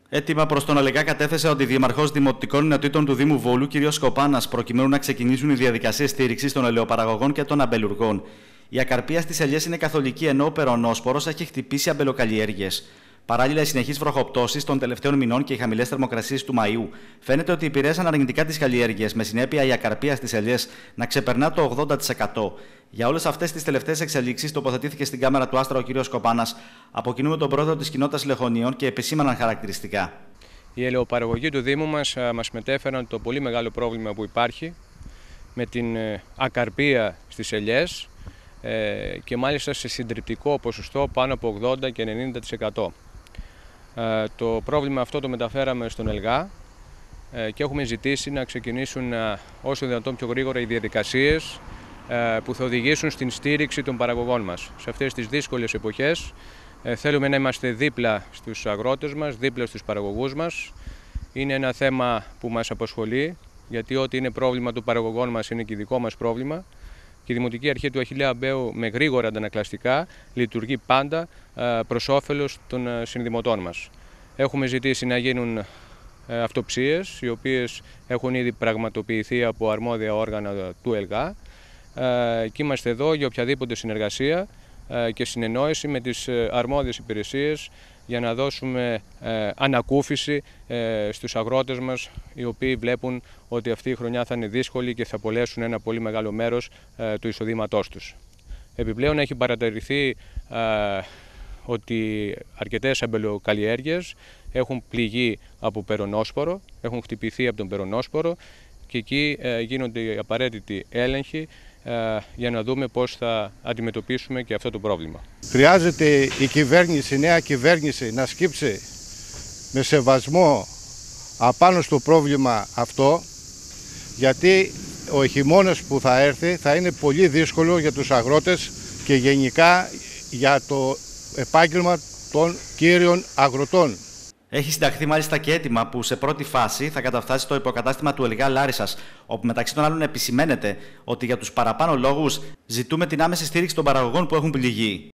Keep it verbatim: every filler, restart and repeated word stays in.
Έτοιμα προς τον ΕΛΓΑ κατέθεσε ο Αντιδημαρχός Δημοτικών Ενωτήτων του Δήμου Βόλου, κ. Σκοπάνας, προκειμένου να ξεκινήσουν οι διαδικασίες στήριξης των ελαιοπαραγωγών και των αμπελουργών. Η ακαρπία στις ελιές είναι καθολική, ενώ ο περονόσπορος έχει χτυπήσει αμπελοκαλλιέργειες. Παράλληλα, οι συνεχείς βροχοπτώσεις των τελευταίων μηνών και οι χαμηλές θερμοκρασίες του Μαΐου φαίνεται ότι επηρέασαν αρνητικά τις καλλιέργειες, με συνέπεια η ακαρπία στις ελιές να ξεπερνά το ογδόντα τοις εκατό. Για όλες αυτές τις τελευταίες εξελίξεις τοποθετήθηκε στην κάμερα του Άστρα ο κ. Σκοπάνας, από κοινού με τον πρόεδρο της κοινότητας Λεχωνίων, και επισήμαναν χαρακτηριστικά. Οι ελαιοπαραγωγοί του Δήμου μας μας μετέφεραν το πολύ μεγάλο πρόβλημα που υπάρχει με την ακαρπία στις ελιές και μάλιστα σε συντριπτικό ποσοστό πάνω από ογδόντα και ενενήντα τοις εκατό. Το πρόβλημα αυτό το μεταφέραμε στον ΕΛΓΑ και έχουμε ζητήσει να ξεκινήσουν όσο δυνατόν πιο γρήγορα οι διαδικασίες που θα οδηγήσουν στην στήριξη των παραγωγών μας. Σε αυτές τις δύσκολες εποχές θέλουμε να είμαστε δίπλα στους αγρότες μας, δίπλα στους παραγωγούς μας. Είναι ένα θέμα που μας απασχολεί, γιατί ό,τι είναι πρόβλημα των παραγωγών μας είναι και δικό μας πρόβλημα. Και η Δημοτική Αρχή του Αχιλλέα Αμπαίου με γρήγορα αντανακλαστικά λειτουργεί πάντα προς όφελος των συνδημοτών μας. Έχουμε ζητήσει να γίνουν αυτοψίες, οι οποίες έχουν ήδη πραγματοποιηθεί από αρμόδια όργανα του ΕΛΓΑ, και είμαστε εδώ για οποιαδήποτε συνεργασία και συνεννόηση με τις αρμόδιες υπηρεσίες για να δώσουμε ανακούφιση στους αγρότες μας, οι οποίοι βλέπουν ότι αυτή η χρονιά θα είναι δύσκολη και θα απολέσουν ένα πολύ μεγάλο μέρος του εισοδήματός τους. Επιπλέον έχει παρατηρηθεί ότι αρκετές αμπελοκαλλιέργειες έχουν πληγεί από περονόσπορο, έχουν χτυπηθεί από τον περονόσπορο, και εκεί γίνονται οι απαραίτητοι έλεγχοι για να δούμε πώς θα αντιμετωπίσουμε και αυτό το πρόβλημα. Χρειάζεται η κυβέρνηση, η νέα κυβέρνηση, να σκύψει με σεβασμό απάνω στο πρόβλημα αυτό, γιατί ο χειμώνας που θα έρθει θα είναι πολύ δύσκολο για τους αγρότες και γενικά για το επάγγελμα των κύριων αγροτών. Έχει συνταχθεί μάλιστα και αίτημα που σε πρώτη φάση θα καταφτάσει στο υποκατάστημα του ΕΛΓΑ Λάρισσας, όπου μεταξύ των άλλων επισημαίνεται ότι για τους παραπάνω λόγους ζητούμε την άμεση στήριξη των παραγωγών που έχουν πληγεί.